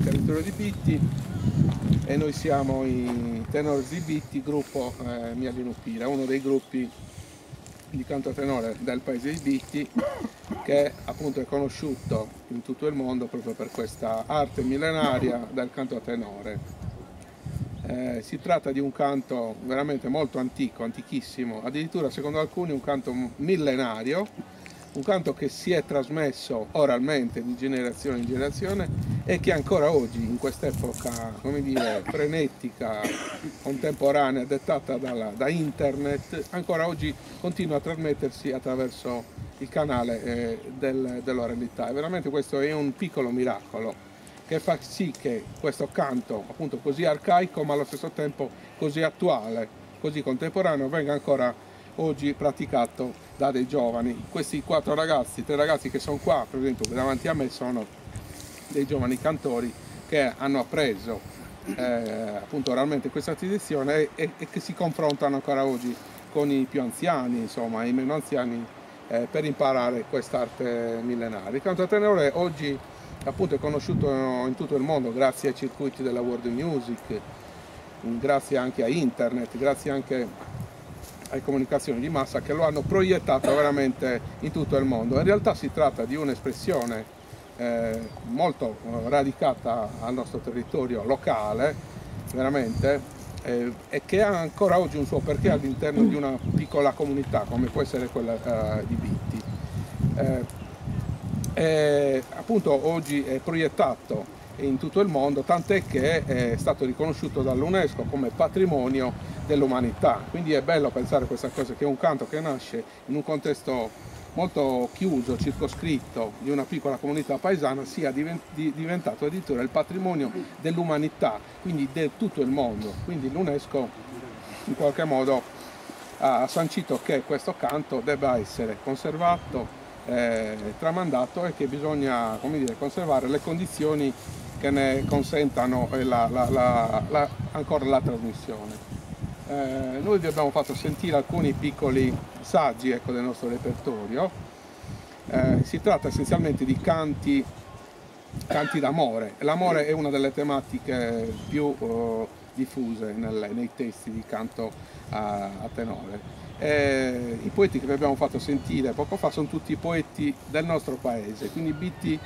territorio di Bitti e noi siamo i Tenori di Bitti, gruppo Mielino Pira, uno dei gruppi di canto tenore del paese di Bitti, che appunto è conosciuto in tutto il mondo proprio per questa arte millenaria del canto a tenore. Si tratta di un canto veramente molto antico, antichissimo, addirittura secondo alcuni un canto millenario, un canto che si è trasmesso oralmente di generazione in generazione e che ancora oggi, in quest'epoca, come dire, frenetica, contemporanea, dettata da internet, ancora oggi continua a trasmettersi attraverso il canale dell'oralità. E veramente questo è un piccolo miracolo che fa sì che questo canto, appunto così arcaico ma allo stesso tempo così attuale, così contemporaneo, venga ancora oggi praticato da dei giovani. Questi tre ragazzi che sono qua, per esempio davanti a me, sono dei giovani cantori che hanno appreso appunto oralmente questa tradizione e che si confrontano ancora oggi con i più anziani, insomma, i meno anziani, per imparare quest'arte millenaria. Il canto a tenore oggi appunto è conosciuto in tutto il mondo grazie ai circuiti della world music, grazie anche a internet, grazie anche alle comunicazioni di massa che lo hanno proiettato veramente in tutto il mondo. In realtà si tratta di un'espressione molto radicata al nostro territorio locale, veramente, e che ha ancora oggi un suo perché all'interno di una piccola comunità come può essere quella di Bitti. Appunto oggi è proiettato in tutto il mondo, tant'è che è stato riconosciuto dall'UNESCO come patrimonio dell'umanità. Quindi è bello pensare a questa cosa, che è un canto che nasce in un contesto molto chiuso, circoscritto, di una piccola comunità paesana, sia diventato addirittura il patrimonio dell'umanità, quindi di tutto il mondo. Quindi l'UNESCO in qualche modo ha sancito che questo canto debba essere conservato, tramandato, e che bisogna, come dire, conservare le condizioni che ne consentano ancora la trasmissione. Noi vi abbiamo fatto sentire alcuni piccoli saggi, ecco, del nostro repertorio. Si tratta essenzialmente di canti d'amore. L'amore è una delle tematiche più diffuse nei testi di canto a tenore. I poeti che vi abbiamo fatto sentire poco fa sono tutti poeti del nostro paese, quindi Bitti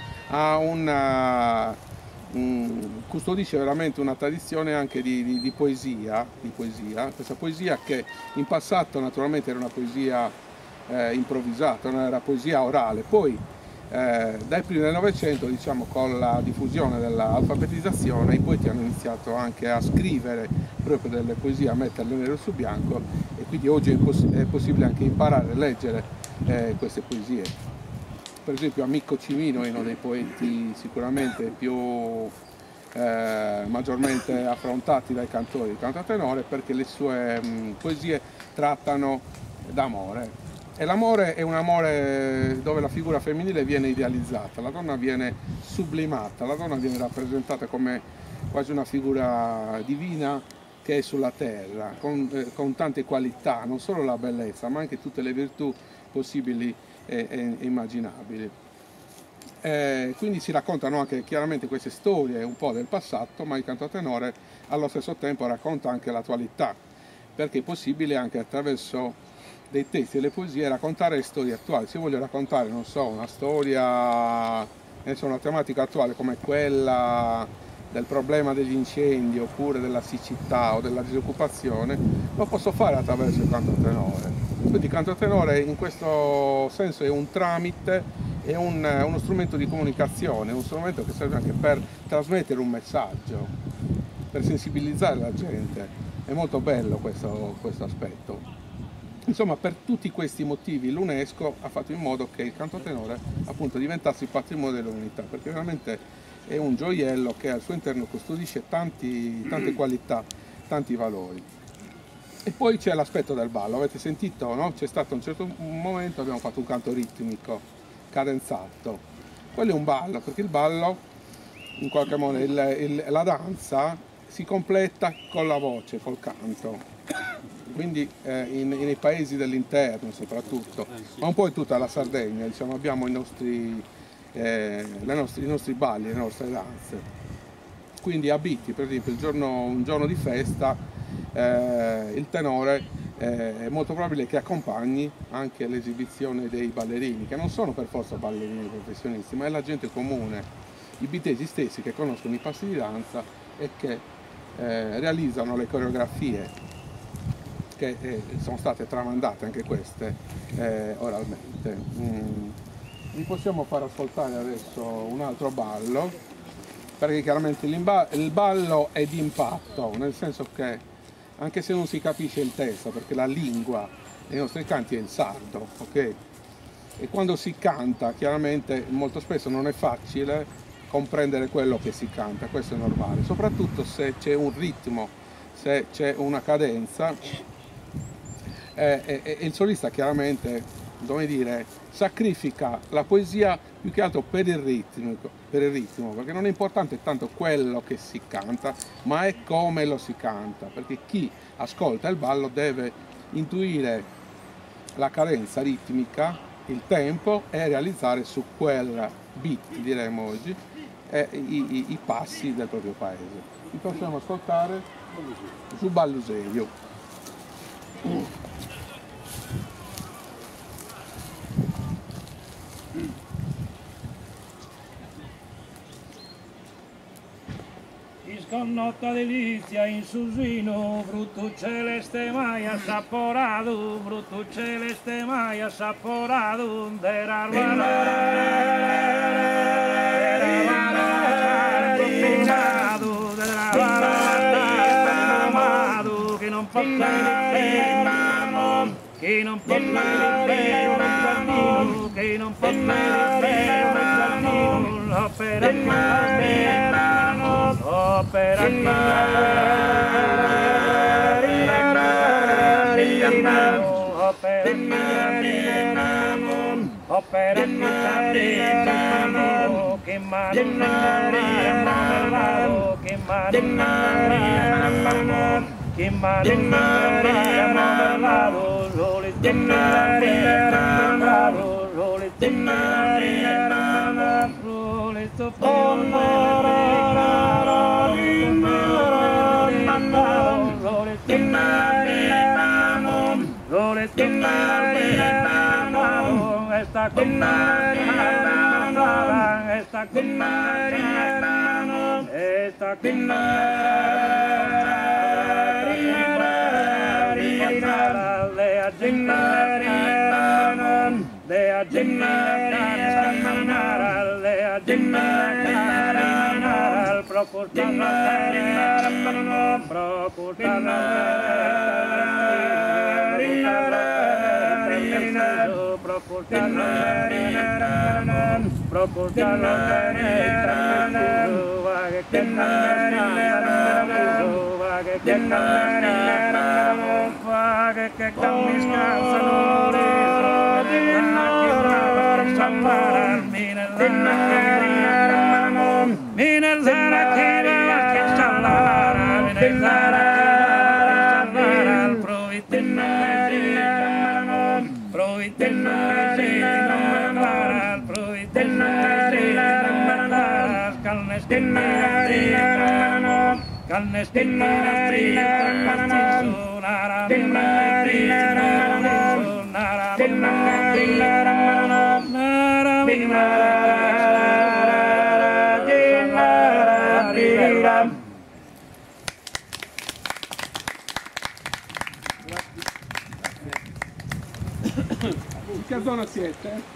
ha custodisce veramente una tradizione anche di poesia, questa poesia che in passato naturalmente era una poesia improvvisata, non era poesia orale, poi dai primi del Novecento, diciamo, con la diffusione dell'alfabetizzazione, i poeti hanno iniziato anche a scrivere proprio delle poesie, a metterle nero su bianco, e quindi oggi è possibile anche imparare a leggere queste poesie. Per esempio Amico Cimino è uno dei poeti sicuramente più maggiormente affrontati dai cantori di canto a tenore, perché le sue poesie trattano d'amore. E l'amore è un amore dove la figura femminile viene idealizzata, la donna viene sublimata, la donna viene rappresentata come quasi una figura divina che è sulla terra, con tante qualità, non solo la bellezza, ma anche tutte le virtù possibili e immaginabili. Quindi si raccontano anche chiaramente queste storie un po' del passato, ma il canto a tenore allo stesso tempo racconta anche l'attualità, perché è possibile anche attraverso dei testi e le poesie raccontare storie attuali. Se voglio raccontare, non so, una storia, una tematica attuale come quella del problema degli incendi, oppure della siccità o della disoccupazione, lo posso fare attraverso il canto a tenore. Quindi il canto a tenore in questo senso è un tramite, è uno strumento di comunicazione, è uno strumento che serve anche per trasmettere un messaggio, per sensibilizzare la gente. È molto bello questo aspetto. Insomma, per tutti questi motivi l'UNESCO ha fatto in modo che il canto a tenore appunto diventasse il patrimonio dell'umanità, perché veramente è un gioiello che al suo interno custodisce tante qualità, tanti valori. E poi c'è l'aspetto del ballo, avete sentito, no? C'è stato un certo momento, abbiamo fatto un canto ritmico, cadenzato. Quello è un ballo, perché il ballo, in qualche modo, la danza si completa con la voce, col canto. Quindi nei paesi dell'interno soprattutto, ma un po' in tutta la Sardegna, diciamo, abbiamo i nostri balli, le nostre danze. quindi a Bitti, per esempio, un giorno di festa, il tenore è molto probabile che accompagni anche l'esibizione dei ballerini, che non sono per forza ballerini professionisti, ma è la gente comune, i bittesi stessi che conoscono i passi di danza e che realizzano le coreografie che sono state tramandate anche queste oralmente. Vi possiamo far ascoltare adesso un altro ballo, perché chiaramente il ballo è di impatto, nel senso che anche se non si capisce il testo, perché la lingua dei nostri canti è il sardo, ok? E quando si canta, chiaramente molto spesso non è facile comprendere quello che si canta, questo è normale, soprattutto se c'è un ritmo, se c'è una cadenza, e il solista chiaramente, come dire, sacrifica la poesia più che altro per il ritmo, perché non è importante tanto quello che si canta, ma è come lo si canta, perché chi ascolta il ballo deve intuire la cadenza ritmica, il tempo, e realizzare su quel beat, diremmo oggi, i passi del proprio paese. Vi possiamo ascoltare su Balluserio. Nota delizia in susino, brutto celeste mai assaporato, brutto celeste mai assaporato, della che non può che non può che non può opera In che zona siete?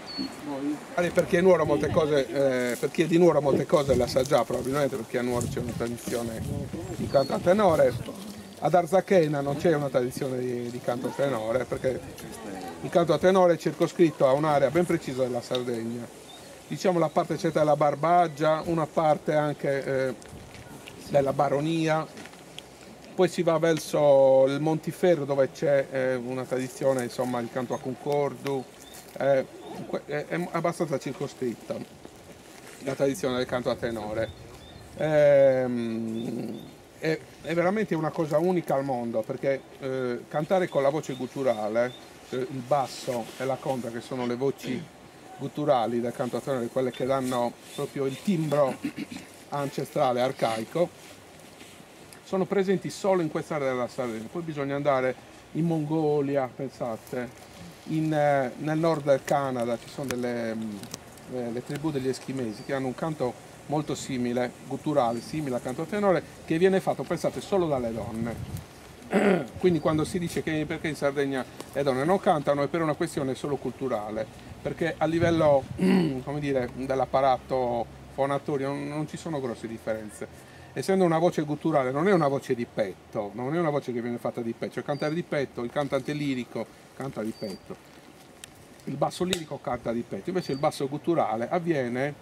Perché Nuoro molte cose, per chi è di Nuoro molte cose la sa già probabilmente, perché a Nuoro c'è una tradizione di canto a tenore, ad Arzachena non c'è una tradizione di canto a tenore, perché il canto a tenore è circoscritto a un'area ben precisa della Sardegna, diciamo la parte c'è della Barbagia, una parte anche della Baronia, poi si va verso il Montiferru dove c'è una tradizione, insomma, il canto a concordo, è abbastanza circoscritta la tradizione del canto a tenore. È veramente una cosa unica al mondo, perché cantare con la voce gutturale, il basso e la contra, che sono le voci gutturali del canto a tenore, quelle che danno proprio il timbro ancestrale, arcaico, sono presenti solo in quest'area della Sardegna. Poi bisogna andare in Mongolia, pensate, nel nord del Canada ci sono le tribù degli eschimesi che hanno un canto molto simile, gutturale, simile al canto tenore, che viene fatto, pensate, solo dalle donne. Quindi quando si dice che perché in Sardegna le donne non cantano è per una questione solo culturale, perché a livello come dire, dell'apparato fonatorio non ci sono grosse differenze. Essendo una voce gutturale non è una voce di petto, non è una voce che viene fatta di petto, cioè cantare di petto, il cantante lirico canta di petto, il basso lirico canta di petto, invece il basso gutturale avviene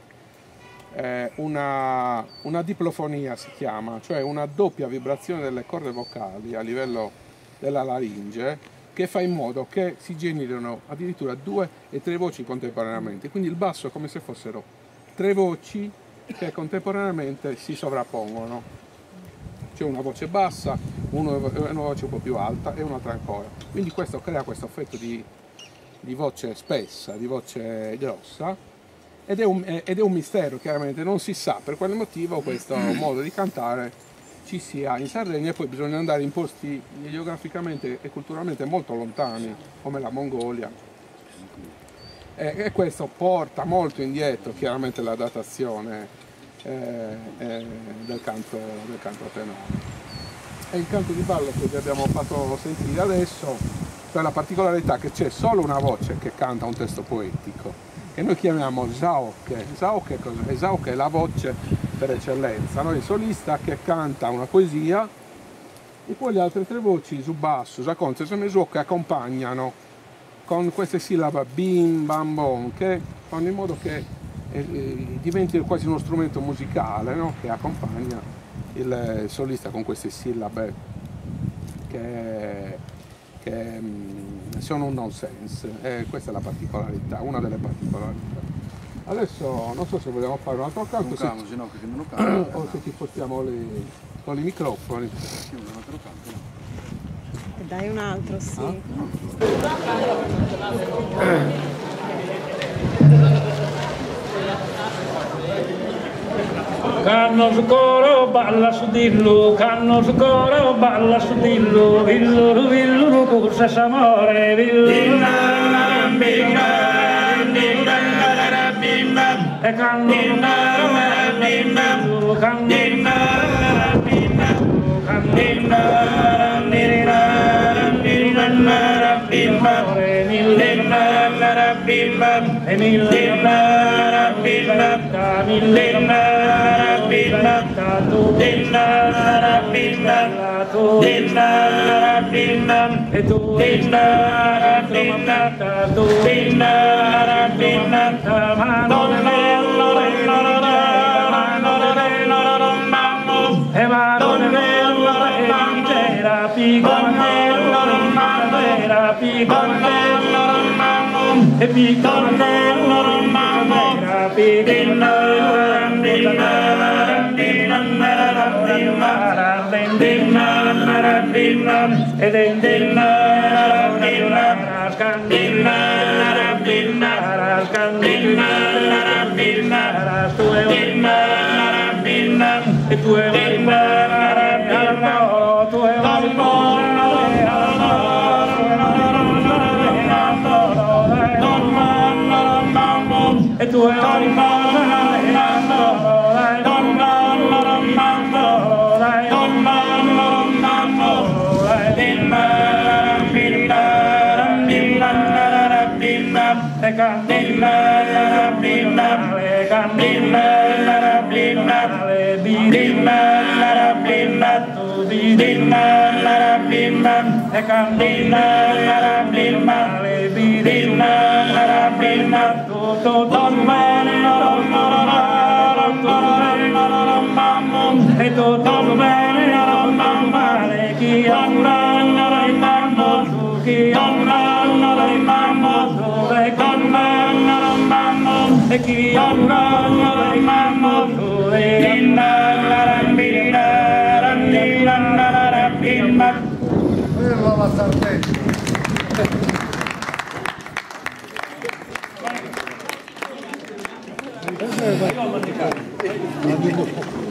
una diplofonia si chiama, cioè una doppia vibrazione delle corde vocali a livello della laringe che fa in modo che si generino addirittura 2 e 3 voci contemporaneamente, quindi il basso è come se fossero 3 voci che contemporaneamente si sovrappongono, c'è una voce bassa, una voce un po' più alta e un'altra ancora, quindi questo crea questo effetto di voce spessa, di voce grossa. Ed è un mistero, chiaramente, non si sa per quale motivo questo modo di cantare ci sia in Sardegna, e poi bisogna andare in posti geograficamente e culturalmente molto lontani, come la Mongolia. E questo porta molto indietro, chiaramente, la datazione del canto tenore. E il canto di ballo che vi abbiamo fatto sentire adesso, cioè la particolarità che c'è solo una voce che canta un testo poetico, che noi chiamiamo Zaoke. Zaoke cos'è? Zaoke è la voce per eccellenza, no? Il solista che canta una poesia e poi le altre 3 voci, su basso, Zaconte e Mesuo, che accompagnano con queste sillabe bim, bam, bom, che fanno in modo che diventi quasi uno strumento musicale, no? Che accompagna il solista con queste sillabe che sono un nonsense, questa è la particolarità, una delle particolarità. Adesso non so se vogliamo fare un altro canto, o se ci spostiamo con i microfoni. Dai un altro, sì. Canno su coro, balla su dillo, canno su coro, balla su dillo, villu, villu, cursa s'amore, villu, e canno e piccornello romano e tu la Sardegna. Io ho mangiato.